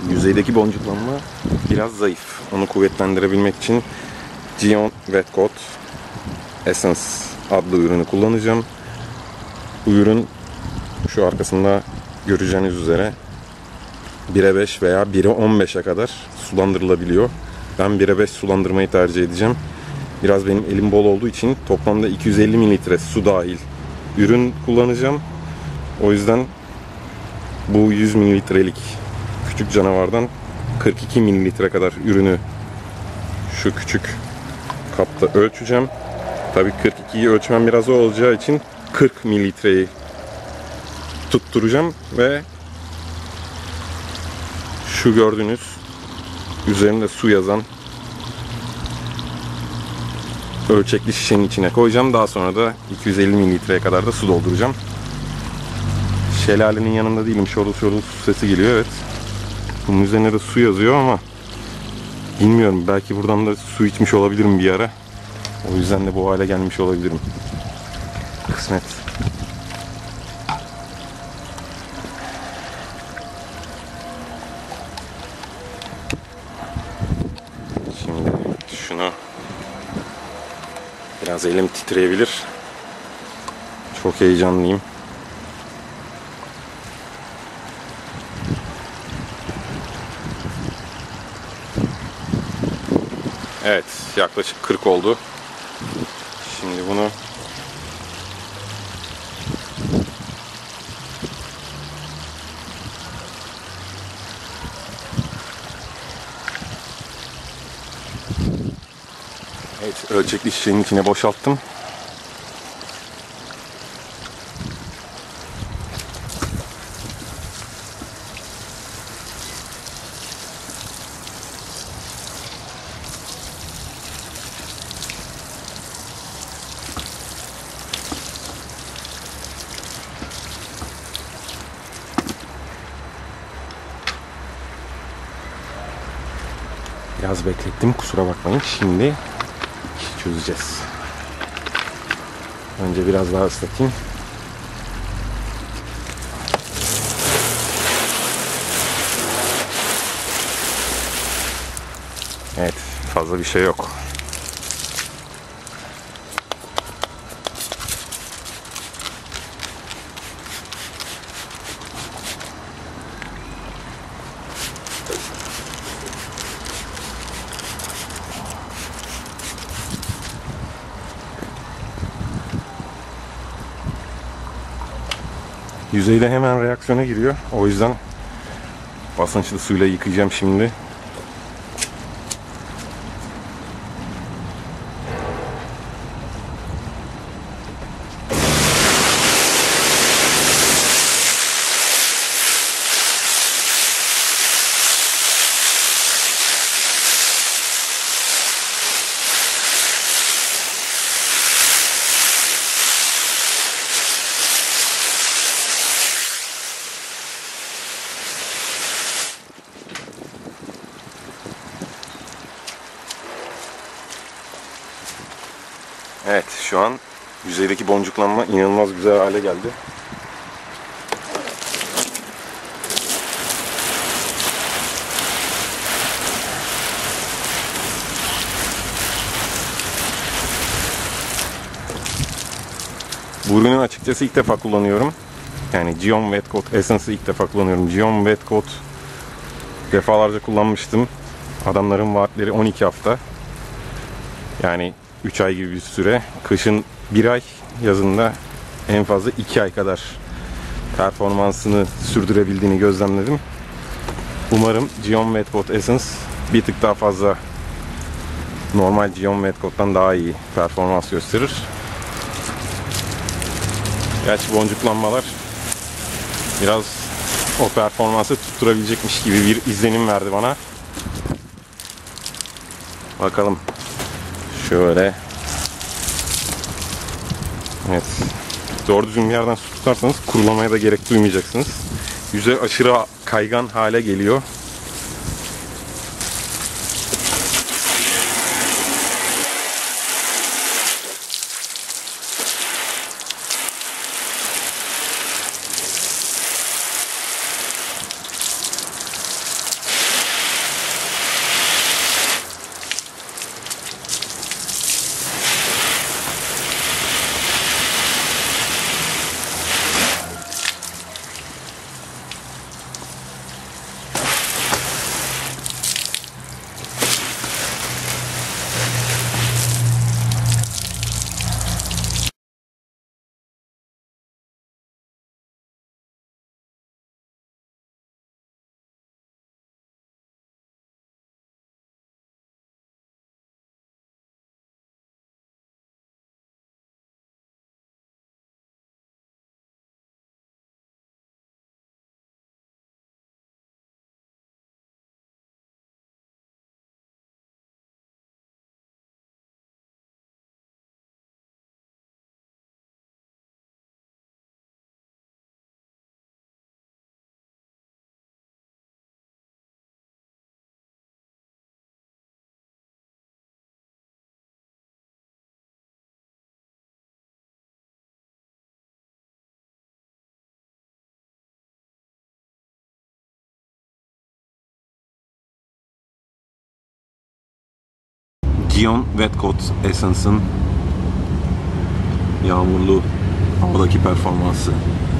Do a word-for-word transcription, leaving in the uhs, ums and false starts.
yüzeydeki boncuklanma biraz zayıf. Onu kuvvetlendirebilmek için Geon Wet Coat Essence adlı ürünü kullanacağım. Bu ürün şu arkasında göreceğiniz üzere bire beş veya bire on beşe kadar sulandırılabiliyor. Ben bire beş sulandırmayı tercih edeceğim. Biraz benim elim bol olduğu için toplamda iki yüz elli mililitre su dahil ürün kullanacağım. O yüzden bu yüz mililitrelik küçük canavardan kırk iki mililitre kadar ürünü şu küçük kapta ölçeceğim. Tabii kırk ikiyi ölçmem biraz zor olacağı için kırk mililitreyi tutturacağım ve şu gördüğünüz üzerinde su yazan ölçekli şişenin içine koyacağım. Daha sonra da iki yüz elli mililitreye kadar da su dolduracağım. Şelalenin yanında değilim. Şorul şorul su sesi geliyor. Evet. Bunun üzerine de su yazıyor ama bilmiyorum. Belki buradan da su içmiş olabilirim bir ara. O yüzden de bu hale gelmiş olabilirim. Kısmet. Şimdi şunu biraz elim titreyebilir. Çok heyecanlıyım. Evet, yaklaşık kırk oldu. Şimdi bunu evet, ölçekli şişenin içine boşalttım. Biraz beklettim, kusura bakmayın. Şimdi çözeceğiz. Önce biraz daha ıslatayım. Evet, fazla bir şey yok. Yüzeyde hemen reaksiyona giriyor. O yüzden basınçlı suyla yıkayacağım şimdi. Evet, şu an yüzeydeki boncuklanma inanılmaz güzel hale geldi. Bu ürünü açıkçası ilk defa kullanıyorum. Yani Geon Wet Coat Essence'ı ilk defa kullanıyorum. Geon Wet Coat defalarca kullanmıştım. Adamların vaatleri on iki hafta. Yani üç ay gibi bir süre. Kışın bir ay, yazında en fazla iki ay kadar performansını sürdürebildiğini gözlemledim. Umarım Geon Wet Coat Essence bir tık daha fazla normal Geon Wet Coat'tan daha iyi performans gösterir. Gerçi boncuklanmalar biraz o performansı tutturabilecekmiş gibi bir izlenim verdi bana. Bakalım. Şöyle. Evet. Doğru düzgün bir yerden su tutarsanız kurulamaya da gerek duymayacaksınız. Yüzey aşırı kaygan hale geliyor. Gion Wet Coat Essence'ın yağmurlu havadaki performansı.